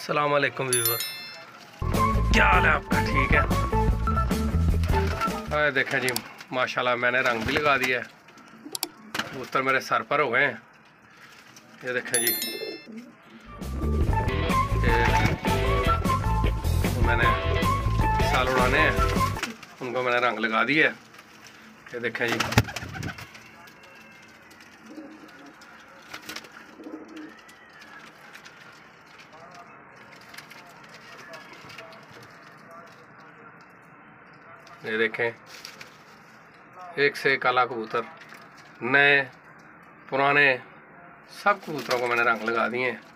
अस्सलाम वालेकुम व्यूवर, क्या हाल है आपका? ठीक है। अरे देखें जी, माशाल्लाह मैंने रंग भी लगा दिया है। कबूतर मेरे सर पर हो गए हैं। ये देखें जी, ये मैंने साल उड़ाने हैं, उनको मैंने रंग लगा दिया है। ये देखें जी, ये देखें, एक से एक काला कबूतर, नए पुराने सब कबूतरों को मैंने रंग लगा दिए हैं।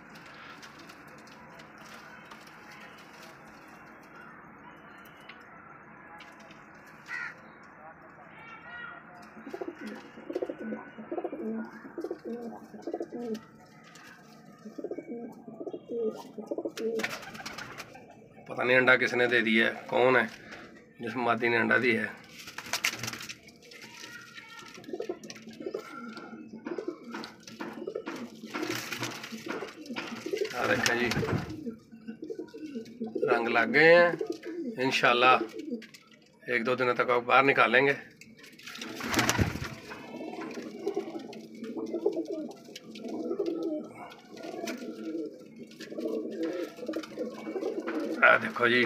पता नहीं अंडा किसने दे दिया है, कौन है जिस मादी ने अंडा दिया है। देखा जी, रंग लग गए हैं। इंशाल्लाह एक दो दिनों तक आप बाहर निकालेंगे। देखो जी,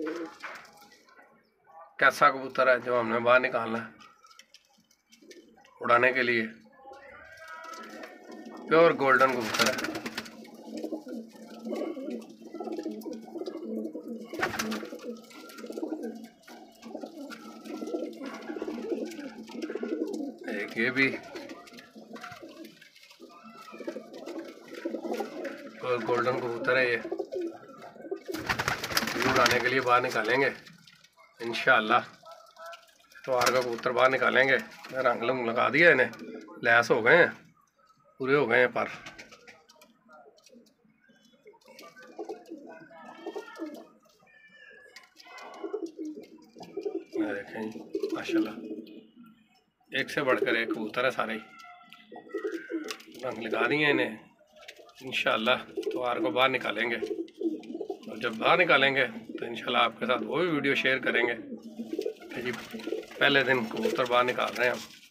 कैसा कबूतर है जो हमने बाहर निकालना है उड़ाने के लिए। प्योर गोल्डन कबूतर है। एक ये भी प्योर गोल्डन कबूतर है। ये उड़ाने के लिए बाहर निकालेंगे इंशाल्लाह। तो आर का कबूतर बाहर निकालेंगे। रंग लगा दिया इन्हें, लैस हो गए हैं, पूरे हो गए हैं पर। देखें माशाल्लाह, एक से बढ़कर एक कबूतर है सारे। रंग लगा दिए इन्हें, इंशाल्लाह तो आर को बाहर निकालेंगे। और जब बाहर निकालेंगे तो इंशाल्लाह आपके साथ वो भी वीडियो शेयर करेंगे कि जी पहले दिन कबूतर बाहर निकाल रहे हैं हम।